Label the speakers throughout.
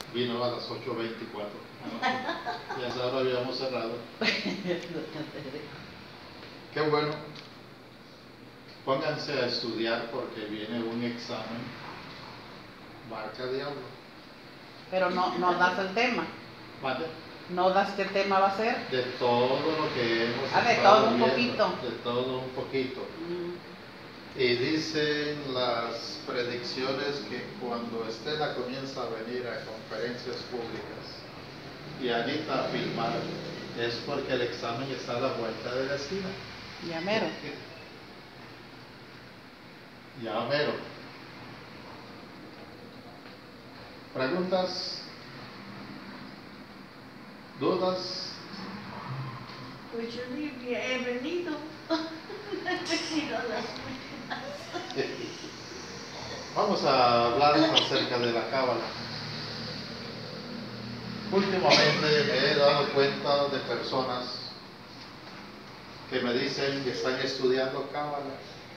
Speaker 1: Vino a las 8:24. Y a esa hora habíamos cerrado. Qué bueno. Pónganse a estudiar porque viene un examen. Marca diablo.
Speaker 2: Pero no das el tema.
Speaker 1: ¿Vale?
Speaker 2: ¿No das qué tema va a ser?
Speaker 1: De todo lo que hemos
Speaker 2: de
Speaker 1: estado
Speaker 2: todo un
Speaker 1: viendo,
Speaker 2: poquito.
Speaker 1: de todo un poquito. Y dicen las predicciones que cuando Estela comienza a venir a conferencias públicas y Anita a filmar, es porque el examen está a la vuelta de la esquina.
Speaker 2: Ya mero.
Speaker 1: Ya mero. ¿Preguntas? ¿Dudas?
Speaker 3: Pues yo ni he venido. He venido a las mañanas.
Speaker 1: Vamos a hablar acerca de la cábala. Últimamente me he dado cuenta de personas que me dicen que están estudiando cábala.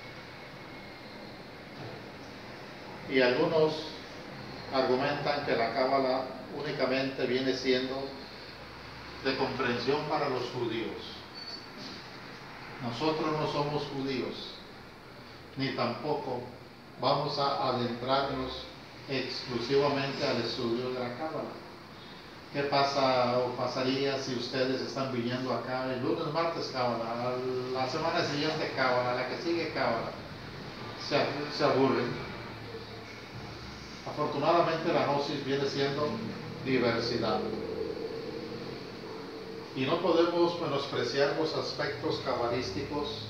Speaker 1: Y algunos argumentan que la cábala únicamente viene siendo de comprensión para los judíos. Nosotros no somos judíos, ni tampoco vamos a adentrarnos exclusivamente al estudio de la cábala. ¿Qué pasa o pasaría si ustedes están viniendo acá el lunes, martes cábala, la semana siguiente cábala, la que sigue cábala? Se aburren. Afortunadamente la gnosis viene siendo diversidad. Y no podemos menospreciar los aspectos cabalísticos,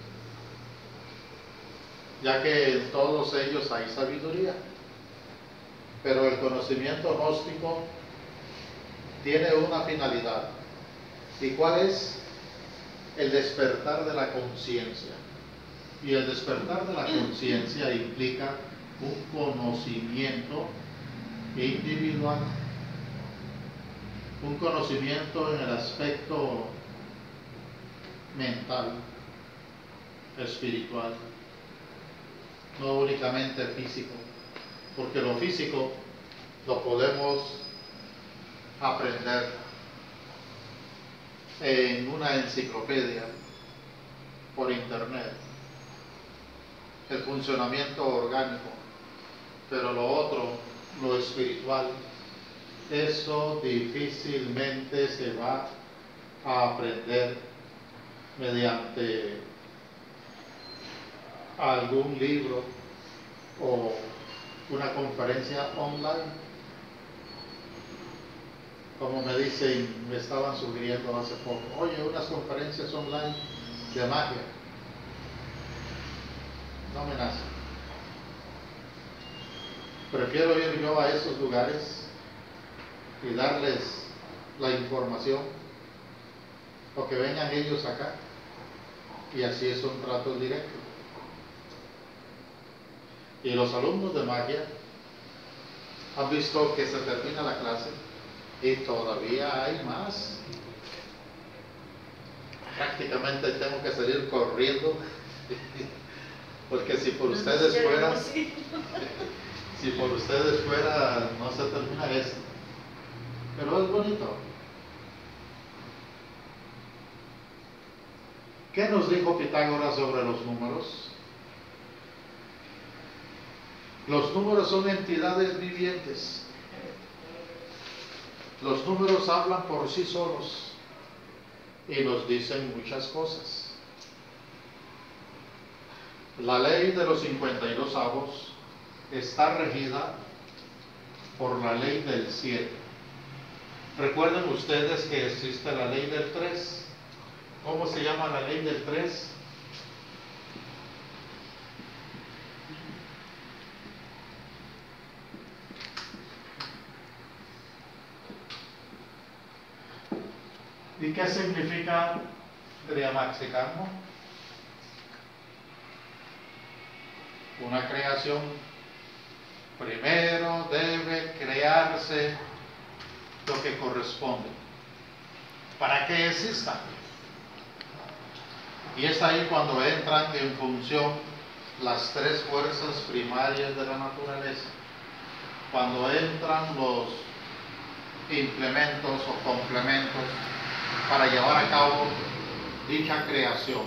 Speaker 1: ya que en todos ellos hay sabiduría. Pero el conocimiento gnóstico tiene una finalidad. ¿Y cuál es? El despertar de la conciencia. Y el despertar de la conciencia implica un conocimiento individual, un conocimiento en el aspecto mental, espiritual, no únicamente físico, porque lo físico lo podemos aprender en una enciclopedia, por internet, el funcionamiento orgánico, pero lo otro, lo espiritual, eso difícilmente se va a aprender mediante algún libro o una conferencia online. Como me dicen, me estaban sugiriendo hace poco, oye, unas conferencias online de magia. No me nace. Prefiero ir yo a esos lugares y darles la información, o que vengan ellos acá, y así es un trato directo. Y los alumnos de magia han visto que se termina la clase y todavía hay más. Prácticamente tengo que salir corriendo porque si por ustedes fuera, si por ustedes fuera, no se termina esto. Pero es bonito. ¿Qué nos dijo Pitágoras sobre los números? Los números son entidades vivientes. Los números hablan por sí solos y nos dicen muchas cosas. La ley de los 52 avos está regida por la ley del 7. Recuerden ustedes que existe la ley del 3. ¿Cómo se llama la ley del 3? ¿Y qué significa triamaxicamo? Una creación. Primero debe crearse lo que corresponde para que exista. Y es ahí cuando entran en función las tres fuerzas primarias de la naturaleza. Cuando entran los implementos o complementos para llevar a cabo dicha creación.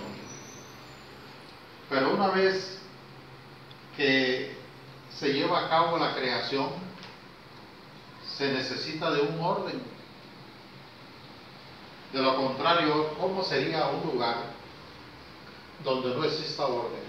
Speaker 1: Pero una vez que se lleva a cabo la creación, se necesita de un orden. De lo contrario, ¿cómo sería un lugar donde no exista orden?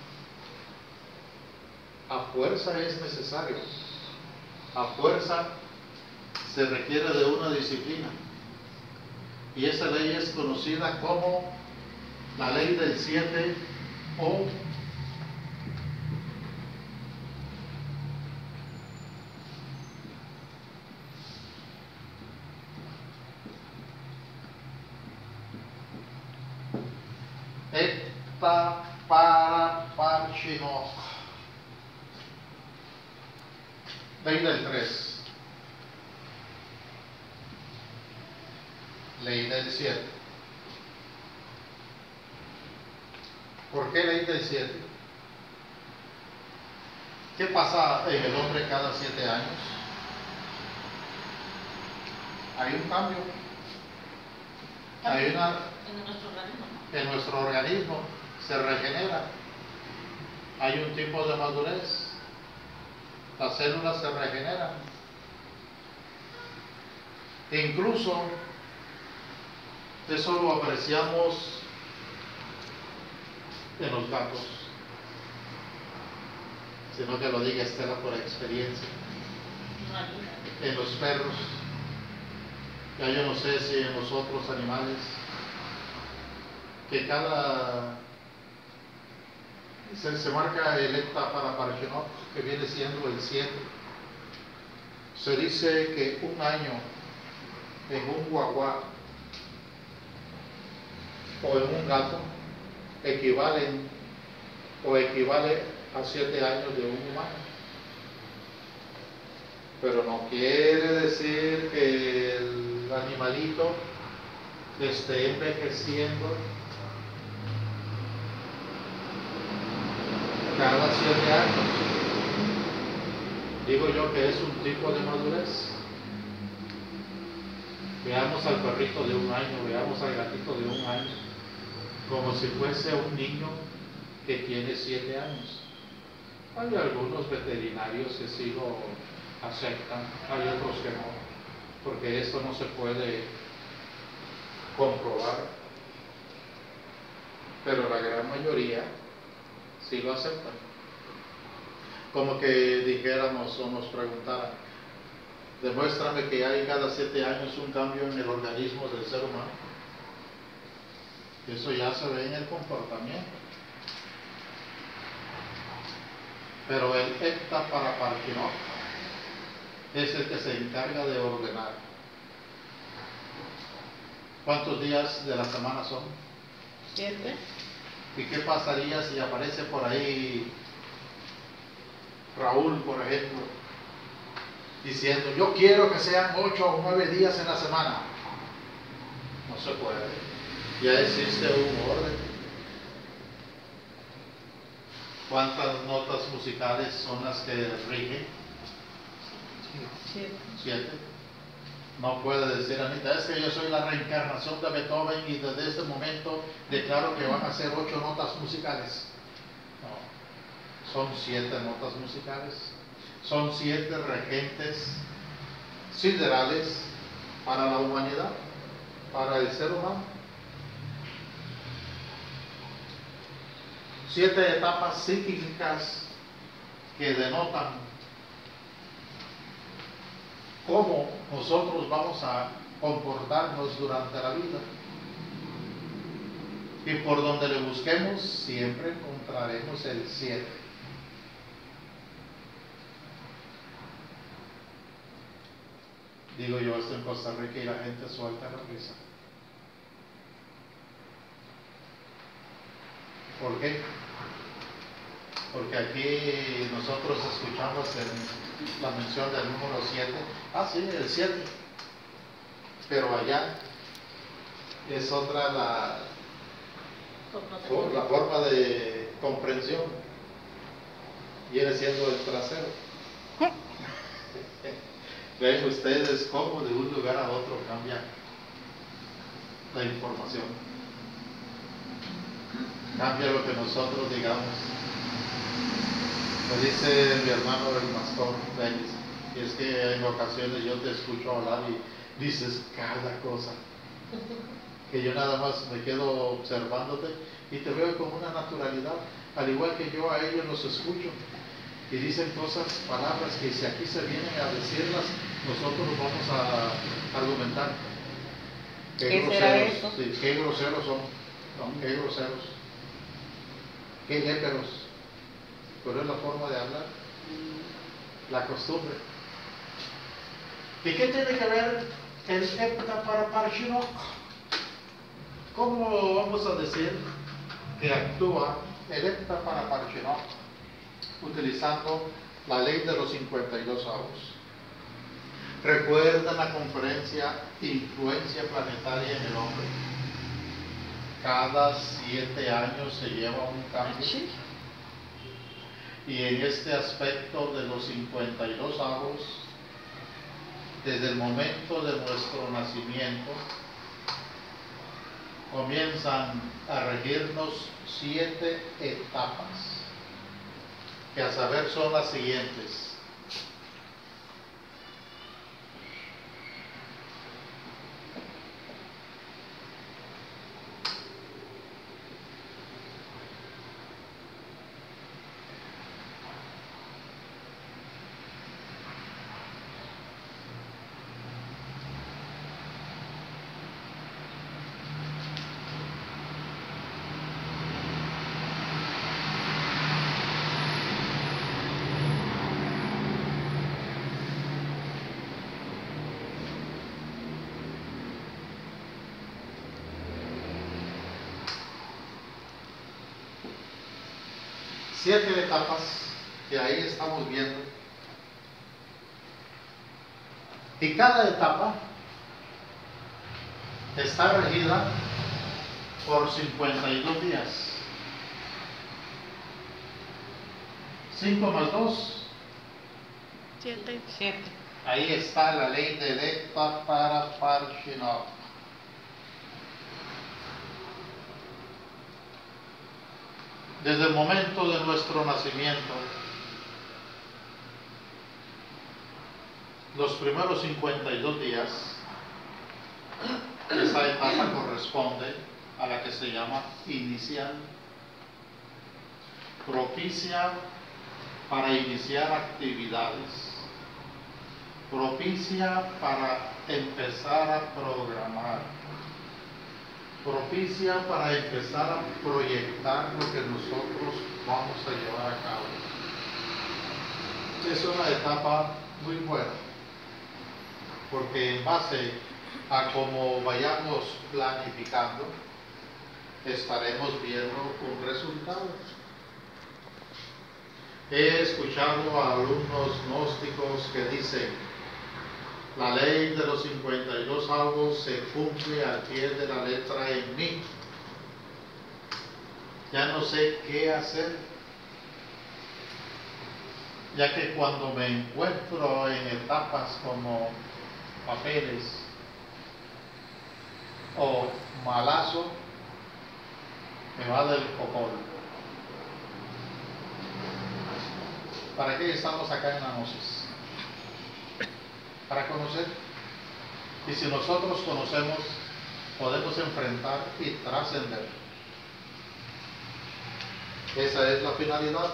Speaker 1: A fuerza es necesario. A fuerza se requiere de una disciplina. Y esa ley es conocida como la ley del 7 o Ekta Paraparchinok. Ley del 3. Ley del 7. ¿Por qué ley del 7? ¿Qué pasa en el hombre cada 7 años? Hay un cambio. Hay una... En nuestro organismo se regenera. Hay un tipo de madurez. Las células se regeneran. Incluso eso lo apreciamos en los gatos, sino que lo diga Estela por experiencia. En los perros, ya yo no sé si en los otros animales, que cada se marca el Ekta Paraparchinok, que viene siendo el 7. Se dice que un año en un guaguá o en un gato equivale a 7 años de un humano. Pero no quiere decir que el animalito esté envejeciendo cada 7 años. Digo yo que es un tipo de madurez. Veamos al perrito de un año, veamos al gatito de un año, como si fuese un niño que tiene 7 años. Hay algunos veterinarios que sí lo aceptan, hay otros que no, porque esto no se puede comprobar, pero la gran mayoría sí lo aceptan. Como que dijéramos o nos preguntaran, demuéstrame que hay cada 7 años un cambio en el organismo del ser humano. Eso ya se ve en el comportamiento. Pero el Ekta Paraparchinok es el que se encarga de ordenar. ¿Cuántos días de la semana son?
Speaker 2: 7.
Speaker 1: ¿Y qué pasaría si aparece por ahí Raúl, por ejemplo, diciendo, yo quiero que sean 8 o 9 días en la semana? No se puede. Ya existe un orden. ¿Cuántas notas musicales son las que rigen? 7. No puede decir Anita, es que yo soy la reencarnación de Beethoven y desde este momento declaro que van a ser 8 notas musicales. No, son 7 notas musicales. Son 7 regentes siderales para la humanidad, para el ser humano. 7 etapas psíquicas que denotan cómo nosotros vamos a comportarnos durante la vida. Y por donde le busquemos, siempre encontraremos el 7. Digo yo esto en Costa Rica y la gente suelta la risa. ¿Por qué? Porque aquí nosotros escuchamos la mención del número 7. Ah, sí, el 7. Pero allá es otra la forma de comprensión. Viene siendo el trasero. Ven ustedes cómo de un lugar a otro cambia la información. Cambia lo que nosotros digamos. Me dice mi hermano el pastor Reyes, y es que en ocasiones yo te escucho hablar y dices cada cosa, que yo nada más me quedo observándote y te veo con una naturalidad, al igual que yo a ellos los escucho y dicen cosas, palabras que si aquí se vienen a decirlas, nosotros vamos a argumentar.
Speaker 2: ¿Qué será eso?
Speaker 1: Sí, qué groseros son, no, qué groseros, qué léperos, pero es la forma de hablar, la costumbre. ¿Y qué tiene que ver el hepta para Parshinoch? ¿Cómo vamos a decir que actúa el hepta para Parshinoch utilizando la ley de los 52 avos? Recuerda la conferencia Influencia Planetaria en el Hombre. Cada 7 años se lleva un cambio.
Speaker 2: Sí.
Speaker 1: Y en este aspecto de los 52 avos, desde el momento de nuestro nacimiento, comienzan a regirnos 7 etapas, que a saber son las siguientes. Siete etapas que ahí estamos viendo. Y cada etapa está regida por 52 días. 5 más 2.
Speaker 3: 7.
Speaker 2: 7.
Speaker 1: Ahí está la ley de Hepta para Parshinoch. Desde el momento de nuestro nacimiento, los primeros 52 días, esa etapa corresponde a la que se llama inicial, propicia para iniciar actividades, propicia para empezar a programar, propicia para empezar a proyectar lo que nosotros vamos a llevar a cabo. Es una etapa muy buena, porque en base a cómo vayamos planificando, estaremos viendo un resultado. He escuchado a alumnos gnósticos que dicen: la ley de los 52 avos se cumple al pie de la letra en mí. Ya no sé qué hacer, ya que cuando me encuentro en etapas como papeles o malazo, me va del cocol. ¿Para qué estamos acá en la gnosis? Para conocer. Y si nosotros conocemos, podemos enfrentar y trascender. Esa es la finalidad.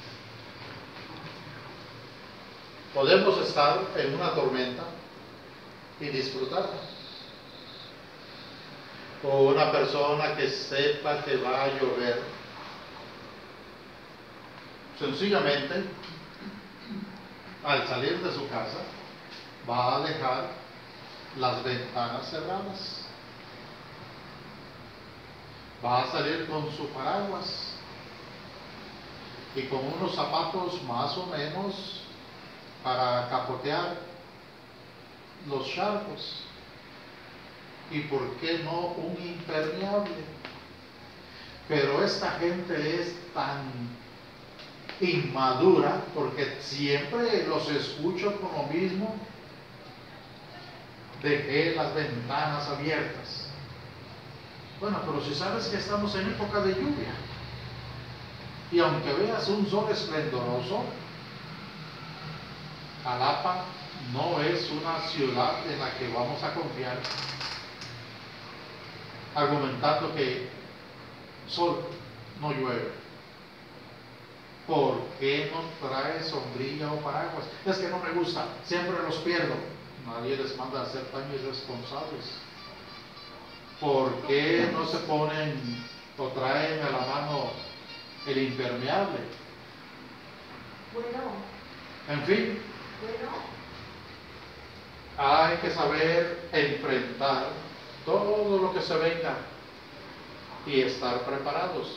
Speaker 1: Podemos estar en una tormenta y disfrutarla. O una persona que sepa que va a llover, sencillamente, al salir de su casa, va a dejar las ventanas cerradas, va a salir con su paraguas y con unos zapatos más o menos para capotear los charcos, y por qué no un impermeable. Pero esta gente es tan inmadura, porque siempre los escucho con lo mismo. dejé las ventanas abiertas. Bueno, pero si sabes que estamos en época de lluvia, y aunque veas un sol esplendoroso, Jalapa no es una ciudad en la que vamos a confiar, argumentando que sol no llueve. ¿Por qué no trae sombrilla o paraguas? Es que no me gusta, siempre los pierdo. Nadie les manda a ser tan irresponsables. ¿Por qué no se ponen o traen a la mano el impermeable?
Speaker 4: Bueno,
Speaker 1: En fin,
Speaker 4: bueno,
Speaker 1: hay que saber enfrentar todo lo que se venga y estar preparados.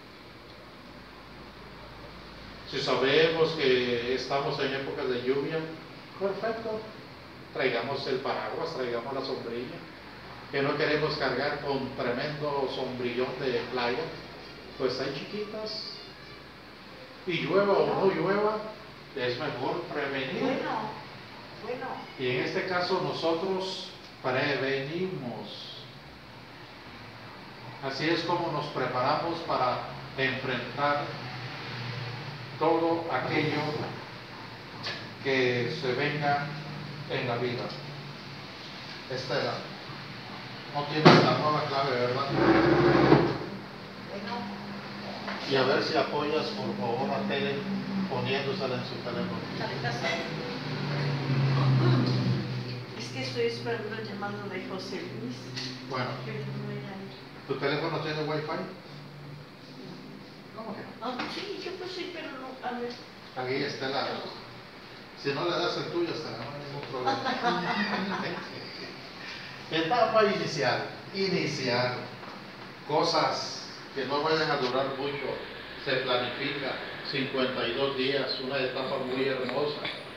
Speaker 1: Si sabemos que estamos en épocas de lluvia, perfecto, traigamos el paraguas, traigamos la sombrilla, que no queremos cargar con tremendo sombrillón de playa, pues hay chiquitas, y llueva o no llueva, es mejor prevenir.
Speaker 4: bueno.
Speaker 1: Y en este caso nosotros prevenimos. Así es como nos preparamos para enfrentar todo aquello que se venga en la vida. Estela, no tienes la nueva clave, ¿verdad?
Speaker 4: Bueno,
Speaker 1: Y a ver si apoyas por favor a Tere poniéndosela en su teléfono.
Speaker 4: es que estoy esperando el llamado de José Luis.
Speaker 1: Bueno,
Speaker 4: Pero no era él.
Speaker 1: ¿tu teléfono tiene wifi? ¿Cómo que no?
Speaker 4: Ah, sí, yo pues sí, pero no, a ver.
Speaker 1: Aquí Estela, si no le das el tuyo, Estela, no hay ningún problema. Etapa inicial, cosas que no vayan a durar mucho, se planifica 52 días, una etapa muy hermosa.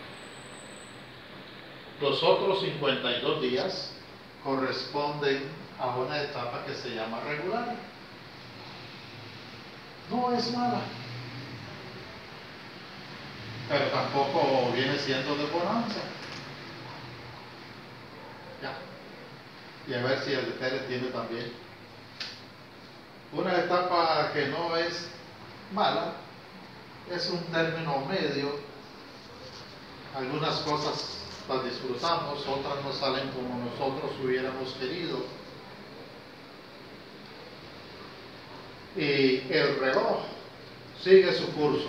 Speaker 1: Los otros 52 días corresponden a una etapa que se llama regular. No es mala, pero tampoco viene siendo de bonanza. Ya. Y a ver si el de Tere tiene también. Una etapa que no es mala, es un término medio. Algunas cosas las disfrutamos, otras no salen como nosotros hubiéramos querido. Y el reloj sigue su curso.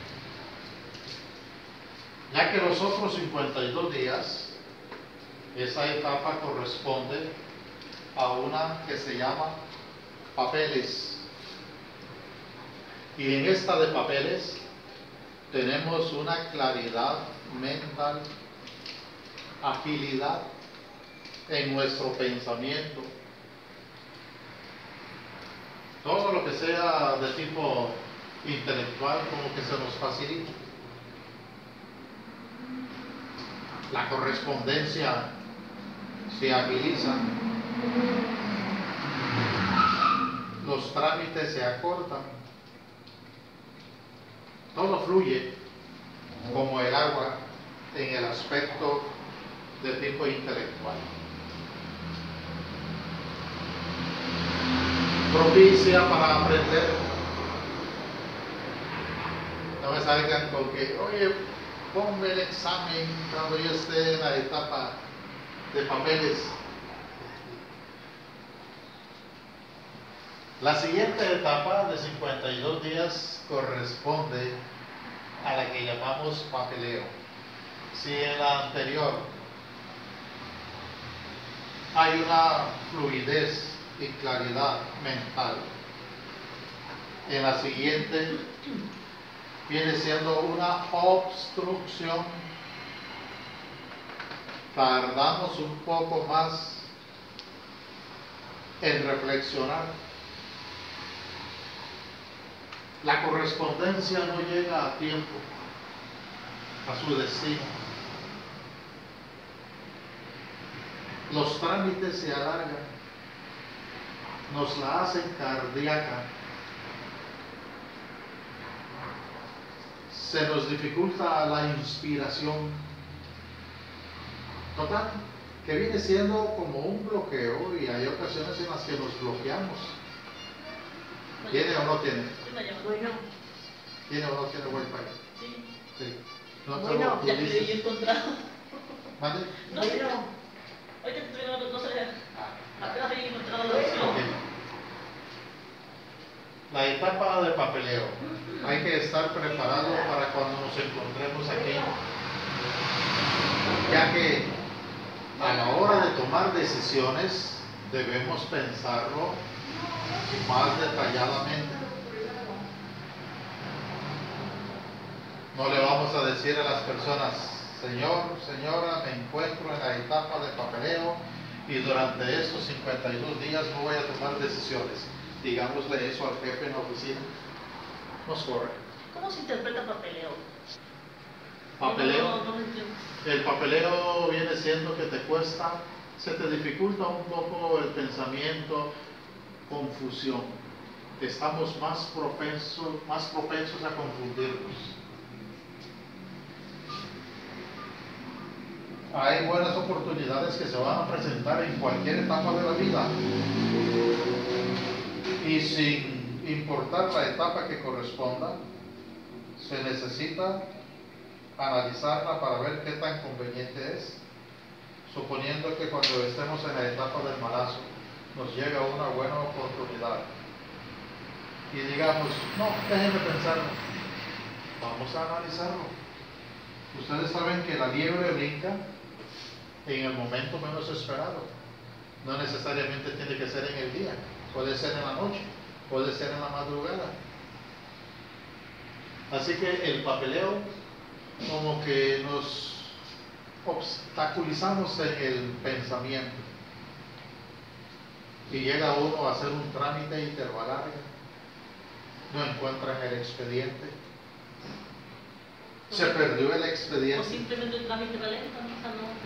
Speaker 1: Ya que los otros 52 días, esa etapa corresponde a una que se llama papeles. Y en esta de papeles tenemos una claridad mental, agilidad en nuestro pensamiento. Todo lo que sea de tipo intelectual como que se nos facilita. La correspondencia se agiliza, los trámites se acortan, todo fluye como el agua en el aspecto de tipo intelectual. Propicia para aprender. No me salgan con que, oye, ponme el examen cuando yo esté en la etapa de papeles. La siguiente etapa de 52 días corresponde a la que llamamos papeleo. Si en la anterior hay una fluidez y claridad mental, en la siguiente viene siendo una obstrucción. Tardamos un poco más en reflexionar. La correspondencia no llega a tiempo a su destino. Los trámites se alargan, nos la hacen cardíaca. Se nos dificulta la inspiración. Total, que viene siendo como un bloqueo, y hay ocasiones en las que nos bloqueamos. ¿Tiene o no tiene?
Speaker 4: Bueno,
Speaker 1: ¿Tiene o no tiene Wi-Fi?
Speaker 2: Sí.
Speaker 1: Sí. No te
Speaker 4: Bueno,
Speaker 1: lo
Speaker 2: Ya que lo
Speaker 1: dices.
Speaker 2: he encontrado.
Speaker 1: ¿Mande?
Speaker 2: No sé.
Speaker 4: bueno,
Speaker 2: Ahorita estoy viendo, no sé.
Speaker 1: Ah,
Speaker 2: Apenas he encontrado la opción.
Speaker 1: ok. La etapa de papeleo. Hay que estar preparado para cuando nos encontremos aquí, ya que a la hora de tomar decisiones debemos pensarlo más detalladamente. No le vamos a decir a las personas: señor, señora, me encuentro en la etapa de papeleo y durante estos 52 días no voy a tomar decisiones. Digámosle eso al jefe en la oficina. Nos corre.
Speaker 2: ¿Cómo se interpreta papeleo?
Speaker 1: Papeleo.
Speaker 2: No entiendo.
Speaker 1: El papeleo viene siendo que te cuesta, se te dificulta un poco el pensamiento, confusión. Estamos más propensos a confundirnos. Hay buenas oportunidades que se van a presentar en cualquier etapa de la vida. Y sin importar la etapa que corresponda, se necesita analizarla para ver qué tan conveniente es. Suponiendo que cuando estemos en la etapa del embarazo nos llega una buena oportunidad y digamos: no, déjenme pensarlo, vamos a analizarlo. Ustedes saben que la liebre brinca en el momento menos esperado. No necesariamente tiene que ser en el día, puede ser en la noche, puede ser en la madrugada. Así que el papeleo, como que nos obstaculizamos en el pensamiento y llega uno a hacer un trámite y te lo alarga, no encuentran el expediente, se perdió el
Speaker 2: O
Speaker 1: expediente.
Speaker 2: simplemente el trámite va lento, ¿no? O sea, no.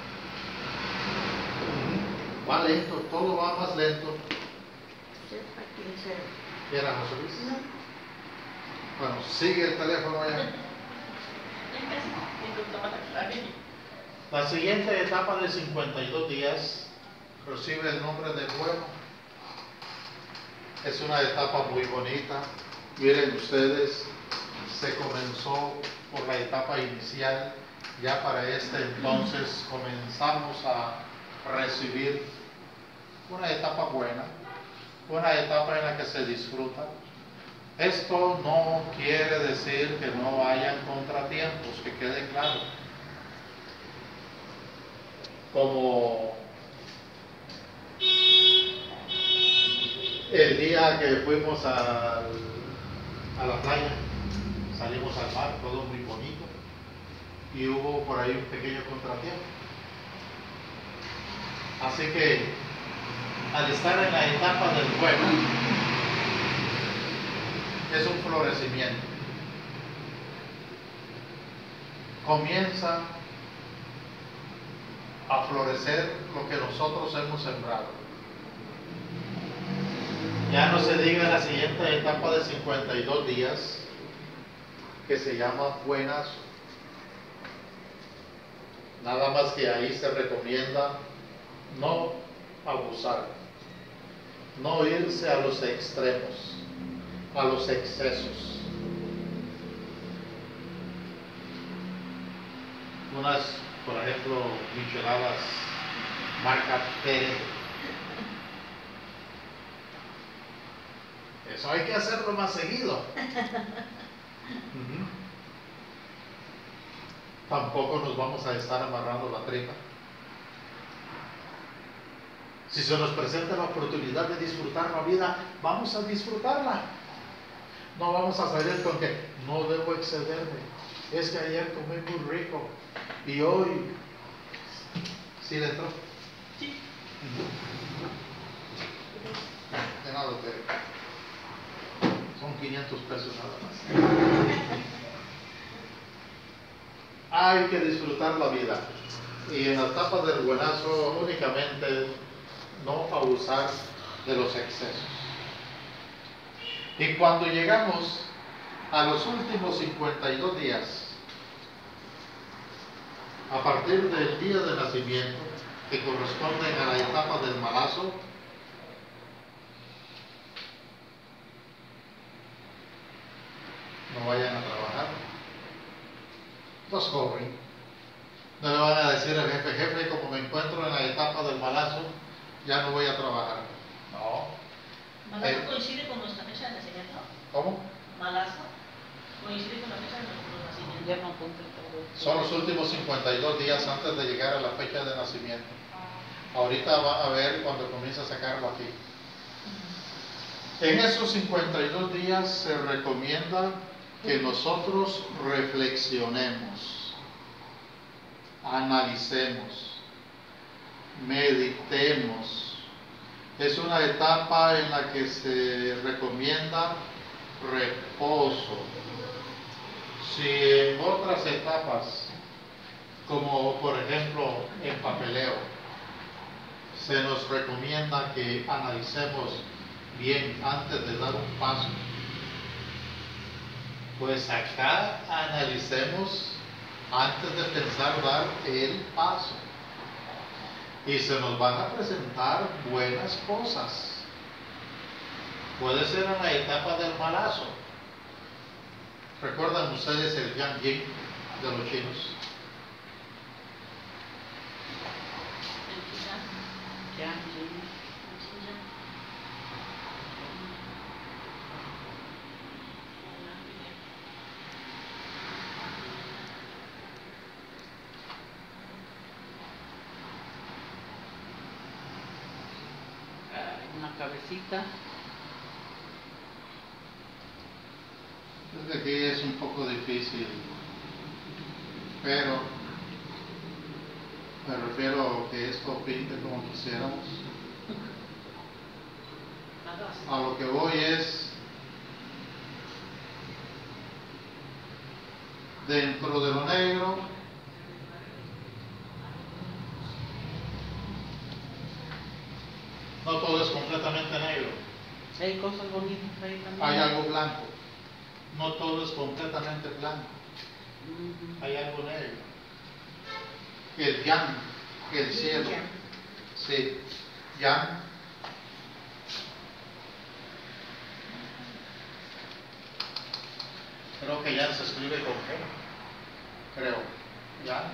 Speaker 1: Va lento, todo va más lento.
Speaker 4: sepa quién sea.
Speaker 1: ¿Era José Luis?
Speaker 4: No,
Speaker 1: Bueno, sigue el teléfono ya. La siguiente etapa de 52 días recibe el nombre de bueno. Es una etapa muy bonita. Miren ustedes, se comenzó por la etapa inicial. Ya para este entonces comenzamos a recibir una etapa buena, una etapa en la que se disfruta. Esto no quiere decir que no hayan contratiempos, que quede claro. Como el día que fuimos a la playa, salimos al mar, todo muy bonito, y hubo por ahí un pequeño contratiempo. Así que al estar en la etapa del bueno, es un florecimiento. Comienza a florecer lo que nosotros hemos sembrado. Ya no se diga la siguiente etapa de 52 días, que se llama buenazo. Nada más que ahí se recomienda no abusar, no irse a los extremos, a los excesos. Unas, por ejemplo, micheladas marca Pérez. Eso hay que hacerlo más seguido. Tampoco nos vamos a estar amarrando la tripa. Si se nos presenta la oportunidad de disfrutar la vida, vamos a disfrutarla. No vamos a salir con que no debo excederme. Es que ayer comí muy rico y hoy sí le entró.
Speaker 2: Sí.
Speaker 1: De nada, pero son 500 pesos nada más. Hay que disfrutar la vida. Y en la etapa del buenazo únicamente no abusar de los excesos. Y cuando llegamos a los últimos 52 días, a partir del día de nacimiento, que corresponden a la etapa del embarazo, no vayan a trabajar. Los jóvenes no le van a decir al jefe, jefe, como me encuentro en la etapa del embarazo, ya no voy a trabajar. No.
Speaker 2: ¿Malazo coincide con nuestra fecha de nacimiento?
Speaker 1: ¿Cómo?
Speaker 2: ¿Malazo coincide con la fecha de nuestro nacimiento?
Speaker 4: Ya no apunté todo.
Speaker 1: Son los últimos 52 días antes de llegar a la fecha de nacimiento. Ahorita va a ver cuando comienza a sacarlo aquí. En esos 52 días se recomienda que nosotros reflexionemos, analicemos, meditemos. Es una etapa en la que se recomienda reposo. Si en otras etapas, como por ejemplo el papeleo, se nos recomienda que analicemos bien antes de dar un paso, pues acá analicemos antes de pensar dar el paso. Y se nos van a presentar buenas cosas. Puede ser en la etapa del malazo. ¿Recuerdan ustedes el Yang Yin de los chinos?
Speaker 2: El Qigong,
Speaker 4: Ya,
Speaker 2: el Qigong.
Speaker 4: una cabecita.
Speaker 1: Es que aquí es un poco difícil, pero me refiero a que esto pinte como quisiéramos. A lo que voy es, dentro de lo negro, no todo es completamente negro,
Speaker 4: Hay cosas bonitas ahí también.
Speaker 1: hay algo blanco, no todo es completamente blanco,
Speaker 4: Ujú.
Speaker 1: hay algo negro. El yang, el cielo,
Speaker 4: Yang.
Speaker 1: sí, yang. Creo que yang se escribe con G, creo, yang.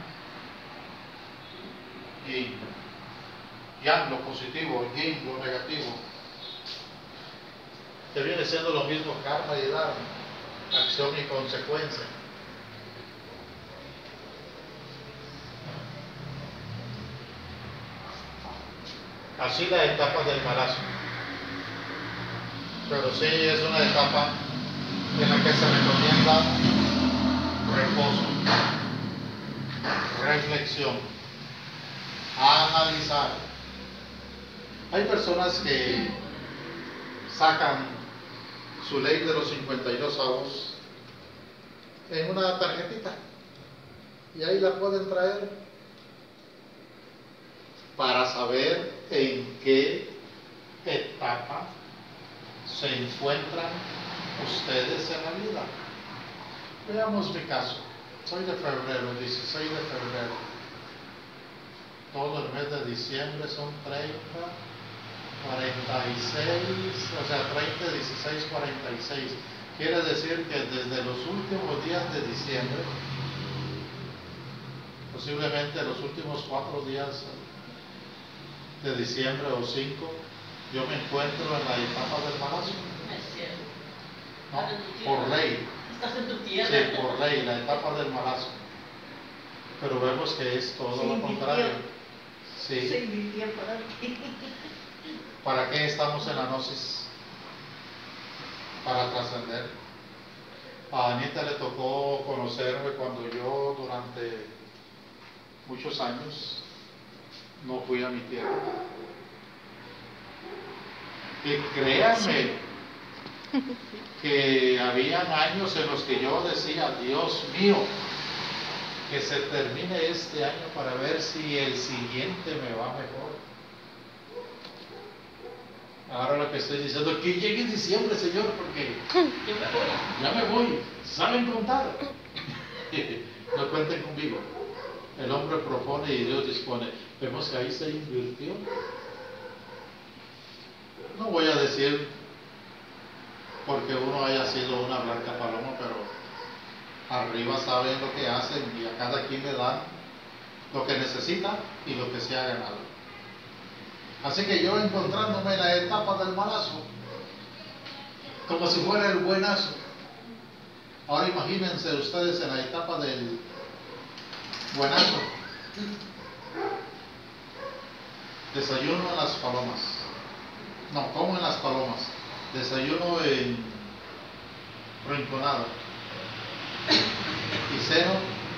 Speaker 1: Yin. Yang lo positivo, yin lo negativo. Que viene siendo lo mismo karma y dharma, acción y consecuencia. Así la etapa del embarazo. Pero sí es una etapa en la que se recomienda reposo, reflexión, analizar. Hay personas que sacan su ley de los 52 avos en una tarjetita y ahí la pueden traer para saber en qué etapa se encuentran ustedes en la vida. Veamos mi caso. Soy de febrero, 16 de febrero. Todo el mes de diciembre son 30, 46, o sea, 30, 16, 46. Quiere decir que desde los últimos días de diciembre, posiblemente los últimos 4 días de diciembre o 5, yo me encuentro en la etapa del embarazo.
Speaker 2: Es cierto.
Speaker 1: ¿No?
Speaker 2: Estás en tu tierra.
Speaker 1: Por ley.
Speaker 2: Estás en tu tierra.
Speaker 1: Sí, por ley, la etapa del embarazo. Pero vemos que es todo
Speaker 4: Se
Speaker 1: lo
Speaker 4: invirtió.
Speaker 1: contrario.
Speaker 4: Se
Speaker 1: Sí.
Speaker 4: invirtió por aquí.
Speaker 1: ¿Para qué estamos en la gnosis? Para trascender. A Anita le tocó conocerme cuando yo durante muchos años no fui a mi tierra. Y créanme que habían años en los que yo decía, Dios mío, que se termine este año para ver si el siguiente me va mejor. Ahora lo que estoy diciendo, que llegue diciembre, Señor, porque
Speaker 2: Yo me voy.
Speaker 1: ya me voy. ¿Saben contar? No cuenten conmigo. El hombre propone y Dios dispone. Vemos que ahí se invirtió. No voy a decir porque uno haya sido una blanca paloma, pero arriba saben lo que hacen y a cada quien le dan lo que necesita y lo que se ha ganado. Así que yo encontrándome en la etapa del malazo, como si fuera el buenazo. Ahora imagínense ustedes en la etapa del buenazo. Desayuno en las palomas. No, como en las palomas. Desayuno en rinconado. Y ceno.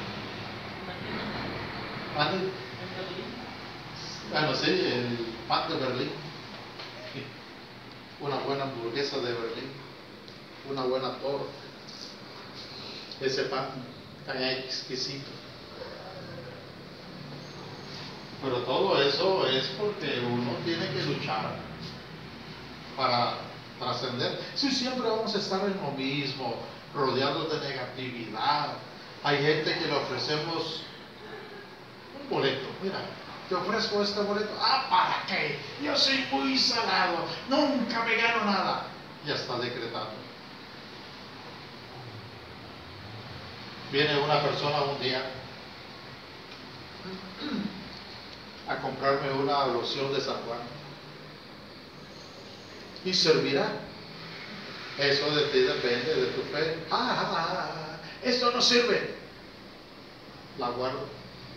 Speaker 1: ¿Mande? Bueno, sí, el pan de Berlín. Una buena hamburguesa de Berlín. Una buena torta. Ese pan tan exquisito. Pero todo eso es porque uno tiene que luchar para trascender. Si siempre vamos a estar en lo mismo, rodeados de negatividad. Hay gente que le ofrecemos un boleto. Mira, te ofrezco este boleto. Ah, ¿para qué? Yo soy muy salado, nunca me gano nada. Ya está decretado. Viene una persona un día a comprarme una loción de San Juan y servirá. Eso de ti depende, de tu fe. Esto no sirve. La guardo.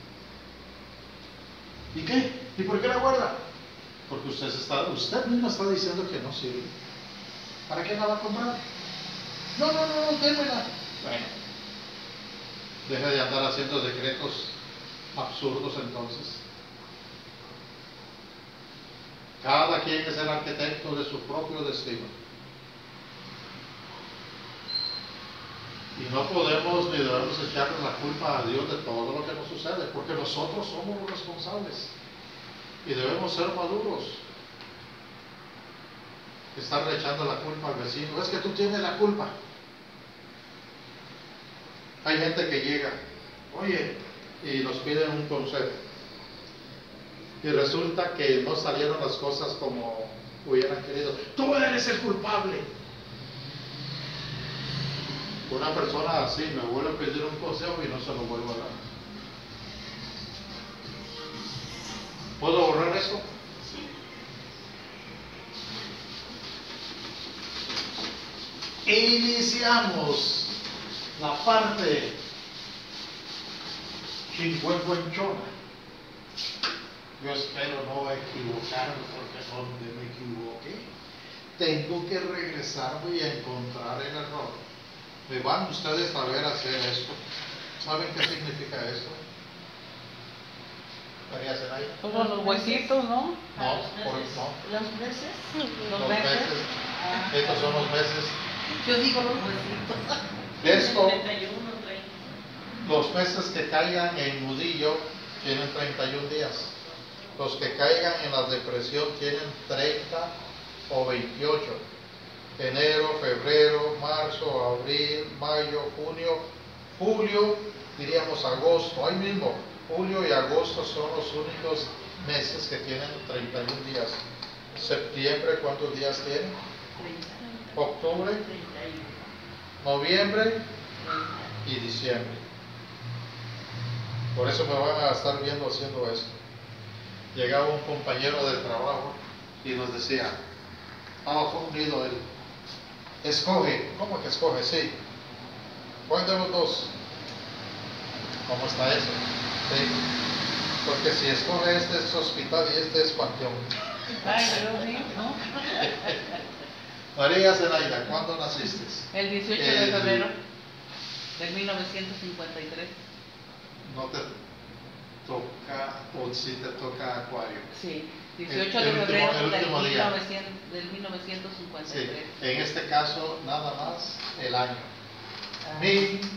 Speaker 1: ¿Y qué? ¿Y por qué la guarda? Porque usted mismo está diciendo que no sirve. ¿Para qué la va a comprar? No, démela. Bueno, deje de andar haciendo decretos absurdos entonces. Cada quien es el arquitecto de su propio destino. Y no podemos ni debemos echarle la culpa a Dios de todo lo que nos sucede, porque nosotros somos los responsables. Y debemos ser maduros. Estarle echando la culpa al vecino. Es que tú tienes la culpa. Hay gente que llega, oye, y nos piden un consejo. Y resulta que no salieron las cosas como hubieran querido. Tú eres el culpable. Una persona así me vuelve a pedir un consejo y no se lo vuelvo a dar. ¿Puedo borrar eso? Iniciamos la parte chincuencuenchona. Yo espero no equivocarme, porque donde me equivoqué tengo que regresarme y encontrar el error. Me van ustedes a ver hacer esto. ¿Saben qué significa esto? ¿Quería hacer ahí?
Speaker 5: Todos los huesitos, ¿no?
Speaker 1: No, no.
Speaker 4: ¿Los meses?
Speaker 1: Los meses. Estos son los meses.
Speaker 4: Yo digo los huesitos.
Speaker 1: Esto,
Speaker 2: 31, 30.
Speaker 1: los meses que caigan en nudillo tienen 31 días. Los que caigan en la depresión tienen 30 o 28. Enero, febrero, marzo, abril, mayo, junio, julio, diríamos agosto. Ahí mismo, julio y agosto son los únicos meses que tienen 31 días. Septiembre, ¿cuántos días tiene?
Speaker 4: 30.
Speaker 1: Octubre,
Speaker 4: 31.
Speaker 1: noviembre y diciembre. Por eso me van a estar viendo haciendo esto. Llegaba un compañero del trabajo y nos decía, unido él, escoge. ¿Cómo que escoge? Sí. ¿Cuál de los dos? ¿Cómo está eso? Sí. Porque si escoge este es hospital y este es panteón.
Speaker 5: Ay, Dios mío, ¿no?
Speaker 1: María Zenaida, ¿cuándo naciste?
Speaker 5: El 18 de febrero de 1953.
Speaker 1: No te toca, o si te toca Acuario.
Speaker 5: Sí,
Speaker 1: El
Speaker 5: 18 de
Speaker 1: último-
Speaker 5: febrero
Speaker 1: el último
Speaker 5: del,
Speaker 1: día.
Speaker 5: 1953.
Speaker 1: Sí. En este caso, nada más el año.
Speaker 5: Ah,
Speaker 1: 1953.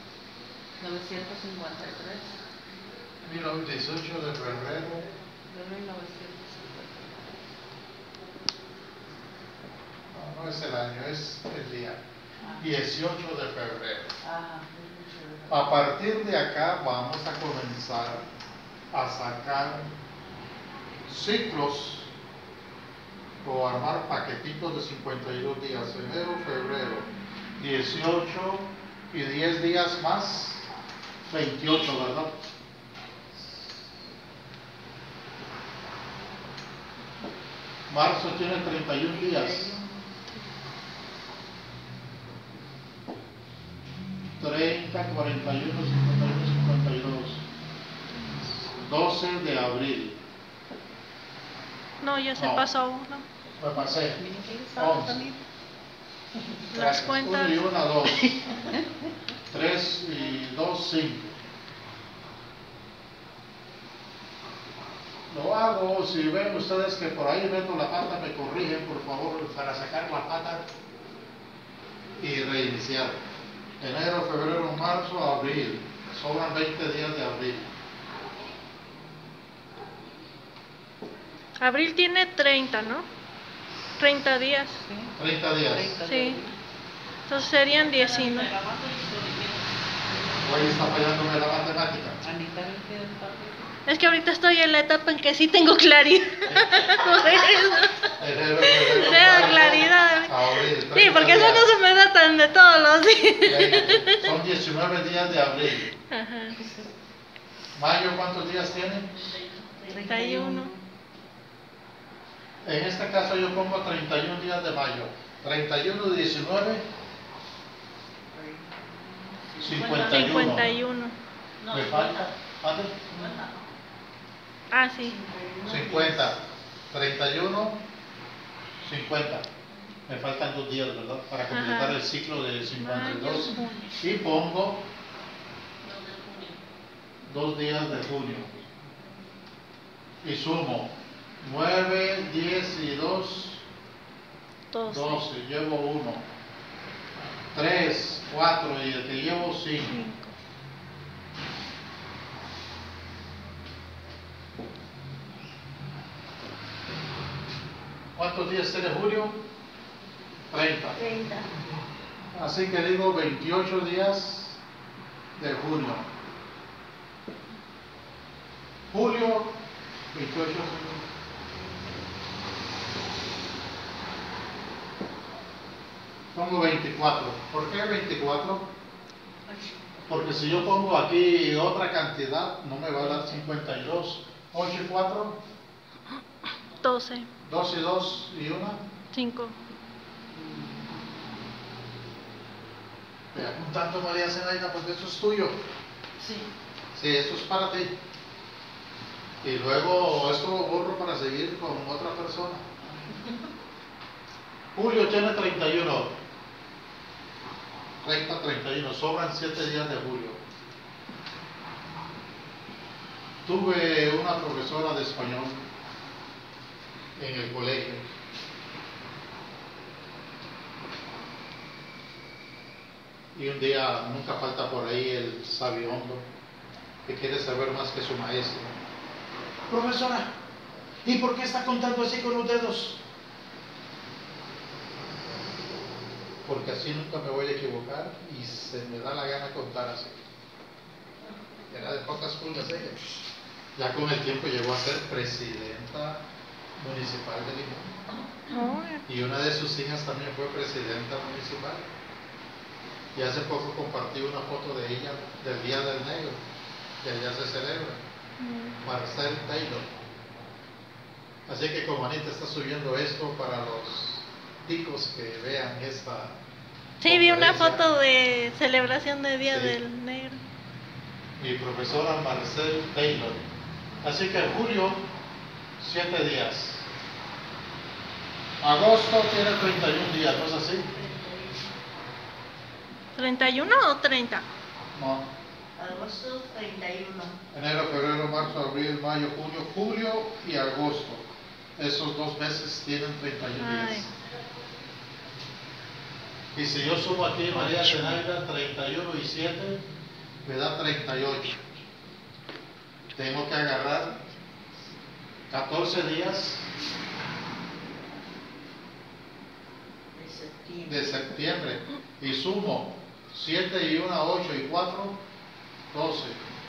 Speaker 5: 1953.
Speaker 1: 18 de febrero.
Speaker 5: De 1953.
Speaker 1: No es el año, es el día.
Speaker 5: Ah.
Speaker 1: 18 de febrero.
Speaker 5: Ajá.
Speaker 1: A partir de acá vamos a comenzar a sacar ciclos o armar paquetitos de 52 días, enero, febrero, 18 y 10 días más, 28, ¿verdad? Marzo tiene 31 días. 30, 41, 51, 52. 12 de abril.
Speaker 3: No, ya se
Speaker 1: No.
Speaker 3: pasó uno.
Speaker 1: Me pasé. 11.
Speaker 3: Las cuentas.
Speaker 1: 1 y 1, 2. 3 y 2, 5. Lo hago, si ven ustedes que por ahí meto la pata, me corrigen por favor para sacar la pata y reiniciar. Enero, febrero, marzo, abril. Sobran 20 días de abril.
Speaker 3: Abril tiene 30, ¿no? 30 días.
Speaker 1: 30 días.
Speaker 3: Sí. Entonces serían 19.
Speaker 1: Hoy está fallándome la matemática.
Speaker 5: Anita, ¿qué es parte?
Speaker 3: Es que ahorita estoy en la etapa en que sí tengo claridad. Por eso.
Speaker 1: Enero, febrero,
Speaker 3: Tengo
Speaker 1: marzo,
Speaker 3: claridad.
Speaker 1: abril.
Speaker 3: Sí,
Speaker 1: 30
Speaker 3: porque eso
Speaker 1: días.
Speaker 3: no se me da tan de todos los días.
Speaker 1: Son 19 días de abril.
Speaker 3: Ajá.
Speaker 1: ¿Mayo cuántos días tiene?
Speaker 3: 31.
Speaker 1: En este caso yo pongo 31 días de mayo. 31, 19, 51.
Speaker 3: 51.
Speaker 2: No,
Speaker 1: ¿Me falta? ¿Mande?
Speaker 2: 50.
Speaker 3: Ah, sí.
Speaker 1: 50. 31, 50. Me faltan 2 días, ¿verdad? Para completar
Speaker 3: Ajá.
Speaker 1: el ciclo de 52.
Speaker 3: Mayo, junio.
Speaker 1: Y pongo
Speaker 2: 2 de junio.
Speaker 1: 2 días de junio. Y sumo 9, 10 y 2,
Speaker 3: 12.
Speaker 1: 12. Llevo 1. 3, 4 y el que llevo 5.
Speaker 3: 5.
Speaker 1: ¿Cuántos días tiene julio? 30.
Speaker 4: 30.
Speaker 1: Así que digo 28 días de junio. Julio, 28 días. Pongo 24. ¿Por qué 24? Porque si yo pongo aquí otra cantidad, no me va a dar 52. 8 y 4,
Speaker 3: 12.
Speaker 1: 2 y 2 y 1.
Speaker 3: 5.
Speaker 1: Ve apuntando, María Zenaida, porque esto es tuyo.
Speaker 2: Sí.
Speaker 1: Sí, esto es para ti. Y luego esto lo borro para seguir con otra persona. Julio tiene 31. 30, 31. Sobran 7 días de julio. Tuve una profesora de español en el colegio. Y un día nunca falta por ahí el sabiondo que quiere saber más que su maestro. Profesora, ¿y por qué está contando así con los dedos? Porque así nunca me voy a equivocar y se me da la gana contar así. Era de pocas pulgas ella. Ya con el tiempo llegó a ser presidenta municipal de Limón. Y una de sus hijas también fue presidenta municipal. Y hace poco compartí una foto de ella del Día del Negro, que allá se celebra. Marcel Taylor. Así que como Anita está subiendo esto para los ticos que vean esta
Speaker 3: Sí, vi una
Speaker 1: conferencia,
Speaker 3: foto de celebración de Día
Speaker 1: Sí.
Speaker 3: del Negro.
Speaker 1: mi profesora Marcel Taylor. Así que julio, 7 días. Agosto tiene 31 días, ¿no es así?
Speaker 3: 31 o 30.
Speaker 1: No.
Speaker 4: Agosto 31.
Speaker 1: Enero, febrero, marzo, abril, mayo, junio, julio y agosto. Esos 2 meses tienen 31 días.
Speaker 3: Ay.
Speaker 1: Y si yo sumo aquí María Zenaida 31 y 7, me da 38. Tengo que agarrar 14 días
Speaker 4: De septiembre.
Speaker 1: de septiembre y sumo 7 y 1, 8 y 4, 12.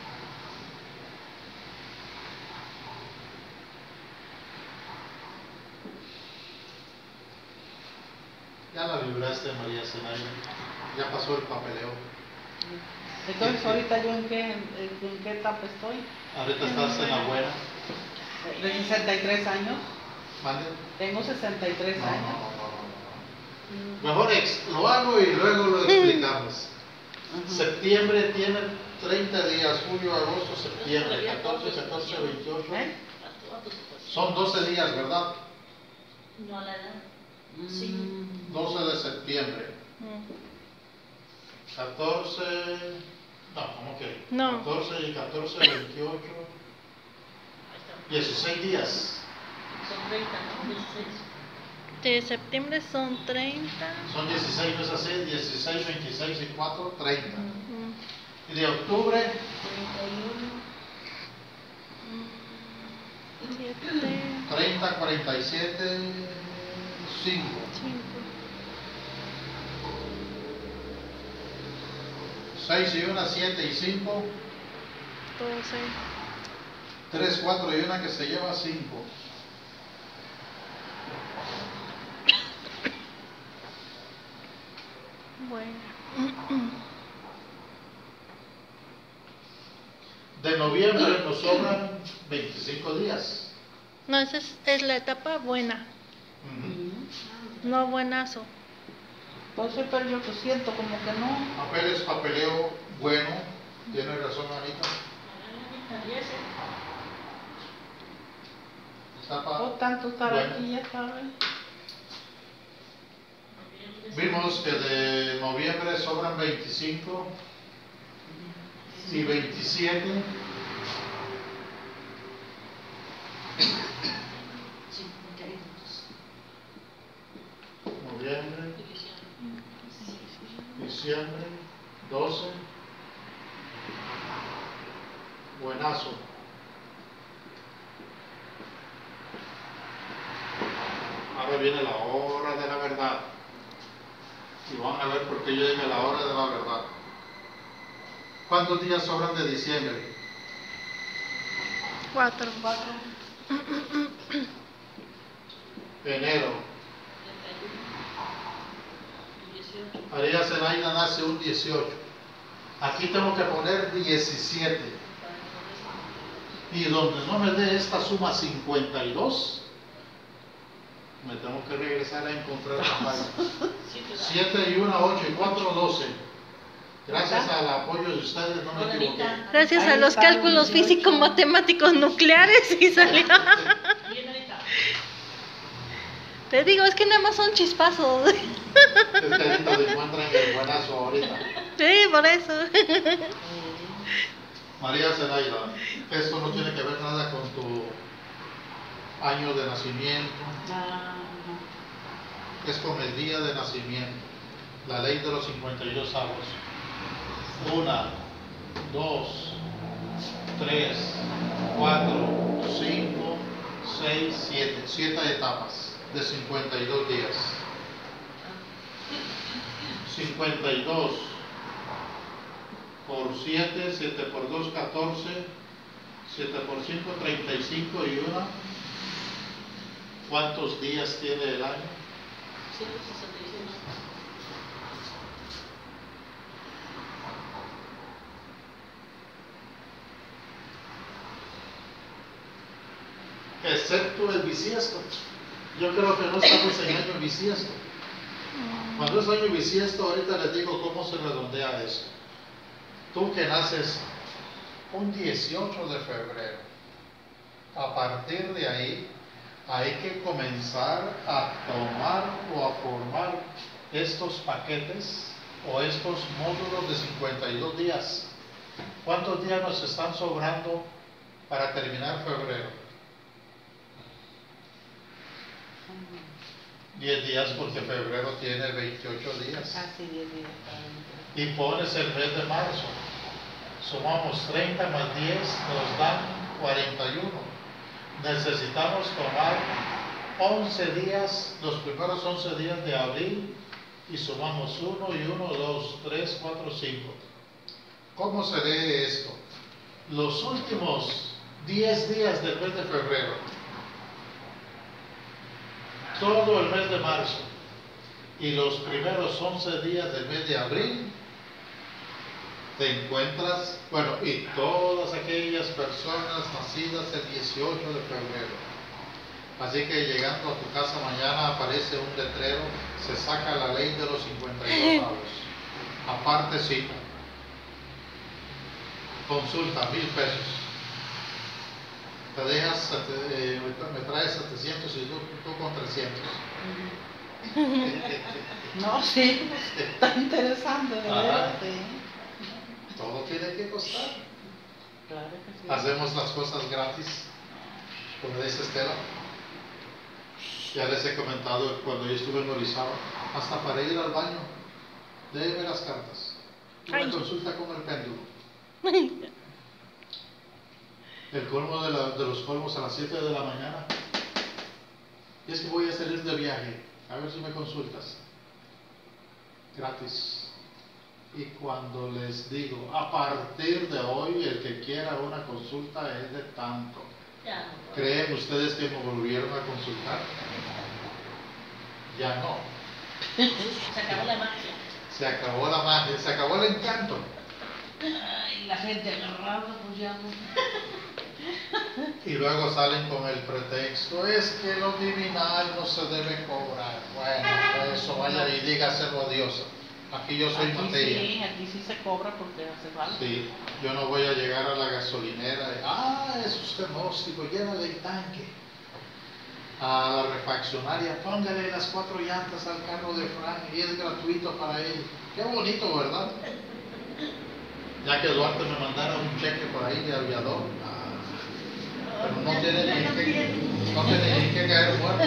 Speaker 1: Ya la libraste, María Zenaida. Ya pasó el papeleo.
Speaker 5: Entonces, ahorita yo en qué etapa estoy?
Speaker 1: Ahorita estás en la buena.
Speaker 5: De 63 años.
Speaker 1: ¿Mande?
Speaker 5: Tengo 63
Speaker 1: No,
Speaker 5: años.
Speaker 1: no. Mejor lo hago y luego lo explicamos.
Speaker 5: Ajá.
Speaker 1: Septiembre tiene 30 días, julio, agosto, septiembre, 14, 14, 28.
Speaker 5: ¿Eh?
Speaker 1: Son 12 días, ¿verdad?
Speaker 2: No a la edad.
Speaker 5: Mm.
Speaker 1: 12 de septiembre. 14, no, ¿cómo que?
Speaker 3: No.
Speaker 1: 14 y 14, 28,
Speaker 2: Ahí está.
Speaker 1: 16 días.
Speaker 2: Son 30, ¿no? 16.
Speaker 3: De septiembre son 30.
Speaker 1: Son 16, ¿no es así? 16, 26 y 4, 30.
Speaker 3: Mm,
Speaker 1: Y de octubre,
Speaker 3: 7,
Speaker 1: 30, 47, 5.
Speaker 3: 5,
Speaker 1: 6 y 1, 7 y 5.
Speaker 3: 12.
Speaker 1: 3, 4 y 1 que se lleva 5.
Speaker 3: Bueno.
Speaker 1: De noviembre nos sobran 25 días.
Speaker 3: No, esa es la etapa buena, no buenazo.
Speaker 5: Entonces, pero yo pues siento como que no.
Speaker 1: Papeles, papeleo bueno. Tiene razón, Anita. Etapa
Speaker 5: O tanto estar
Speaker 1: buena.
Speaker 5: aquí, ya sabes.
Speaker 1: Vimos que de noviembre sobran 25 y 27.
Speaker 4: 52.
Speaker 1: Noviembre, diciembre, 12. Buenazo. Ahora viene la hora de la verdad. Y van a ver por qué yo dije la hora de la verdad. ¿Cuántos días sobran de diciembre?
Speaker 3: 4.
Speaker 1: Enero. María Zenaida nace un 18. Aquí tengo que poner 17. Y donde no me dé esta suma 52, me tengo que regresar a encontrar la página. 7 y 1, 8 y 4, 12. Gracias al apoyo de ustedes no me equivoqué.
Speaker 3: Gracias a
Speaker 5: Ahí
Speaker 3: los
Speaker 5: está,
Speaker 3: cálculos
Speaker 5: 18.
Speaker 3: físico-matemáticos nucleares y salió.
Speaker 2: Bien, ahorita.
Speaker 3: Te digo, es que nada más son chispazos.
Speaker 1: Es que ahorita se encuentran el buenazo ahorita.
Speaker 3: Sí, por eso.
Speaker 1: María Zenaida, esto no tiene que ver nada con tu año de nacimiento,
Speaker 5: Ah,
Speaker 1: es con el día de nacimiento, la ley de los 52 avos. 1, 2, 3, 4, 5, 6, 7. 7 etapas de 52 días. 52 por 7, 7 por 2, 14, 7 por 5, 35 y 1. ¿Cuántos días tiene el año?
Speaker 2: 166.
Speaker 1: Excepto el bisiesto. Yo creo que no estamos en año bisiesto. Cuando es año bisiesto, ahorita les digo cómo se redondea eso. Tú que naces un 18 de febrero, a partir de ahí hay que comenzar a tomar o a formar estos paquetes o estos módulos de 52 días. ¿Cuántos días nos están sobrando para terminar febrero? 10 días, porque febrero tiene 28 días.
Speaker 5: casi 10 días.
Speaker 1: Y pones el mes de marzo. Sumamos 30 más 10, nos dan 41. Necesitamos tomar 11 días, los primeros 11 días de abril, y sumamos 1 y 1, 2, 3, 4, 5. ¿Cómo se lee esto? Los últimos 10 días del mes de febrero, todo el mes de marzo y los primeros 11 días del mes de abril, te encuentras, bueno, y todas aquellas personas nacidas el 18 de febrero. Así que llegando a tu casa mañana aparece un letrero, se saca la ley de los 52 avos. Aparte cita. Consulta, 1,000 pesos. Te dejas, me traes 700 y tú con 300.
Speaker 5: No, sí, está interesante, de
Speaker 1: Ajá.
Speaker 5: verdad, sí.
Speaker 1: Todo tiene que costar.
Speaker 5: Claro que sí.
Speaker 1: Hacemos las cosas gratis, como dice Estela. Ya les he comentado cuando yo estuve en Orizaba, hasta para ir al baño, léeme las cartas. Una
Speaker 3: Ay.
Speaker 1: consulta con el péndulo. El colmo de los colmos a las 7 de la mañana. Y es que voy a salir de viaje, a ver si me consultas. Gratis. Y cuando les digo, a partir de hoy, el que quiera una consulta es de tanto.
Speaker 2: Ya.
Speaker 1: ¿Creen ustedes que me volvieron a consultar? Ya no.
Speaker 2: Se acabó la magia.
Speaker 1: Se acabó la magia, se acabó el encanto.
Speaker 5: Ay, la gente agarrada, pues ya no.
Speaker 1: Y luego salen con el pretexto, es que lo divinal no se debe cobrar. Bueno, eso vaya y dígaselo a Dios. Aquí yo soy
Speaker 5: Aquí
Speaker 1: materia.
Speaker 5: sí, aquí sí se cobra porque hace falta.
Speaker 1: Sí, yo no voy a llegar a la gasolinera y, es usted gnóstico, llévale el tanque. A la refaccionaria, póngale las 4 llantas al carro de Frank y es gratuito para él. Qué bonito, ¿verdad? Ya que Duarte me mandara un cheque por ahí de aviador. Pero no tiene ni que caer muerto.